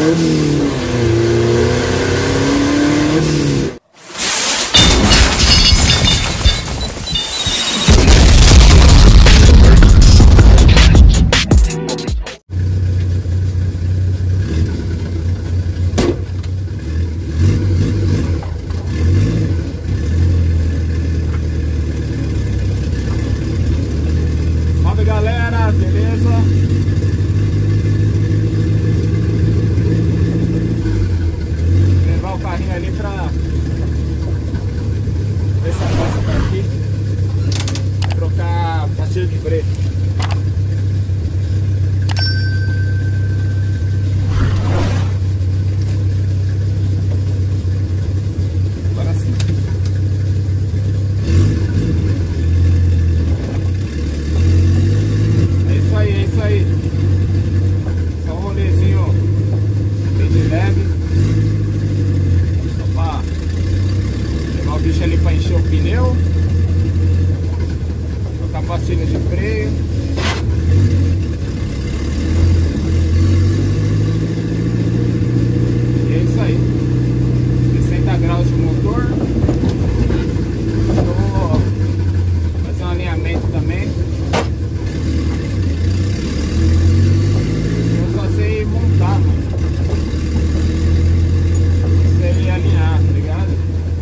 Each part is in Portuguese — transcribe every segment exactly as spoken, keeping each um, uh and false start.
Galera, beleza? Vou levar o carrinho ali pra ver se eu passo por aqui, trocar a pastilha de freio. Agora sim. É isso aí, só um rolezinho bem de leve, só pra levar o bicho ali pra encher o pneu, trocar a pastilha de freio. E é isso aí, sessenta graus de motor. Vou fazer um alinhamento também. Montar, mano. Sei alinhar, tá ligado?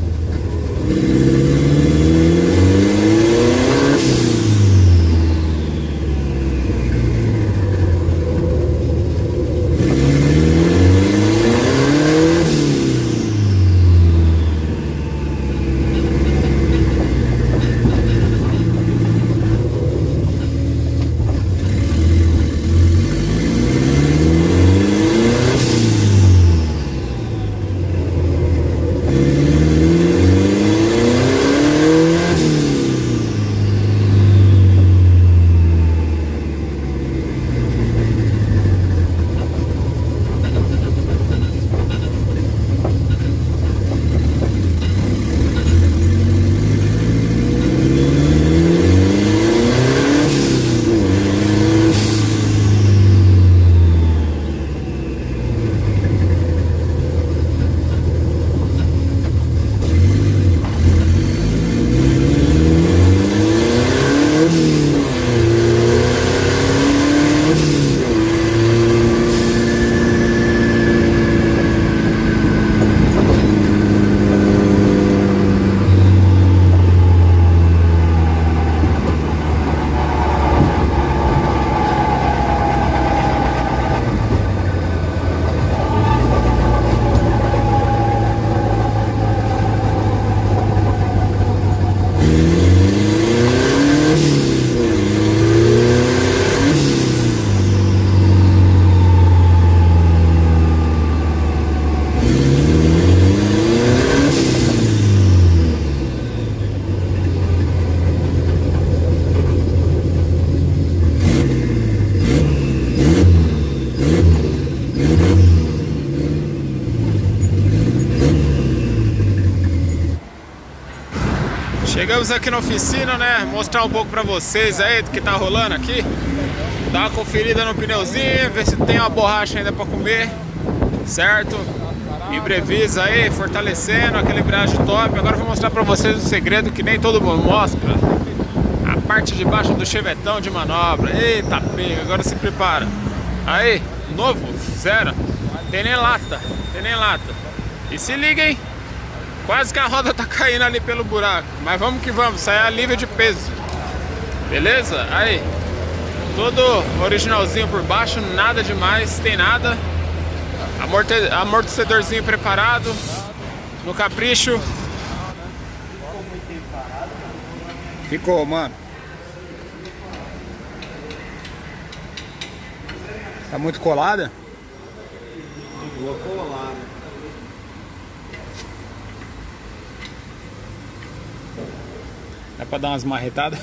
Chegamos aqui na oficina, né? Mostrar um pouco pra vocês aí do que tá rolando aqui. Dá uma conferida no pneuzinho, ver se tem uma borracha ainda pra comer, certo? Ibrevisa aí, fortalecendo, aquela embreagem top. Agora eu vou mostrar pra vocês um segredo que nem todo mundo mostra. A parte de baixo do chevetão de manobra. Eita pega, agora se prepara. Aí, novo, zero. Tem nem lata, tem nem lata. E se liga, hein? Quase que a roda tá caindo ali pelo buraco. Mas vamos que vamos, isso aí é alívio de peso. Beleza? Aí, todo originalzinho por baixo, nada demais, tem nada. Amorte... Amortecedorzinho preparado, no capricho. Ficou, mano. Tá muito colada? Ficou colada. Dá pra dar umas marretadas?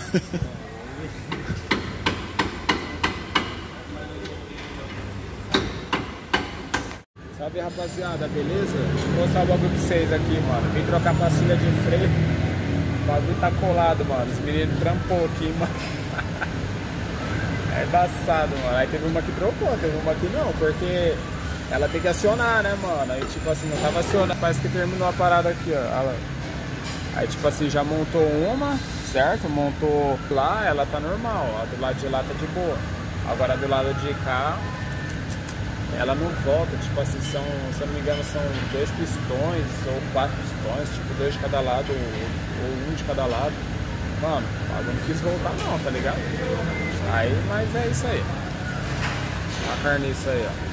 Salve, rapaziada, beleza? Deixa eu mostrar o bagulho pra vocês aqui, mano. Vim trocar a pastilha de freio. O bagulho tá colado, mano. Os meninos trampou aqui, mano. É embaçado, mano. Aí teve uma que trocou, teve uma que não, porque ela tem que acionar, né, mano? Aí tipo assim, não tava acionando, parece que terminou a parada aqui, ó. Ela... Aí tipo assim, já montou uma, certo? Montou lá, ela tá normal, ó. Do lado de lá tá de boa. Agora do lado de cá, ela não volta, tipo assim, são, se eu não me engano, são dois pistões ou quatro pistões, tipo dois de cada lado ou, ou um de cada lado. Mano, eu não quis voltar não, tá ligado? Aí, mas é isso aí. A carniça aí, ó.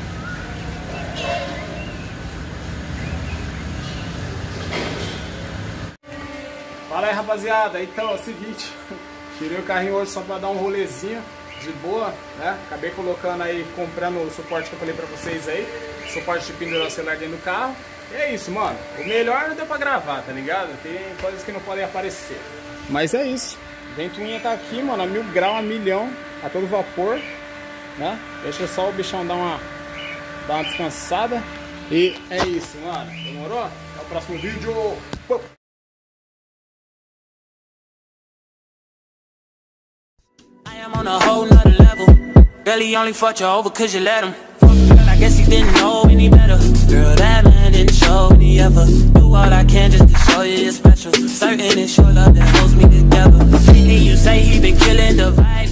Fala aí, rapaziada. Então é o seguinte, tirei o carrinho hoje só pra dar um rolezinho de boa, né? Acabei colocando aí, comprando o suporte que eu falei pra vocês aí, suporte de pendurar o celular dentro do carro. E é isso, mano. O melhor não deu pra gravar, tá ligado? Tem coisas que não podem aparecer. Mas é isso. Ventoinha tá aqui, mano, a mil grau, a milhão, a todo vapor, né? Deixa só o bichão dar uma, dar uma descansada. E é isso, mano. Demorou? Até o próximo vídeo. Pô. I'm on a whole nother level. Girl, he only fucked you over cause you let him. Girl, I guess he didn't know any better. Girl, that man didn't show any ever. Do all I can just to show you you're special. Certain it's your love that holds me together. And you say he been killing the vibe.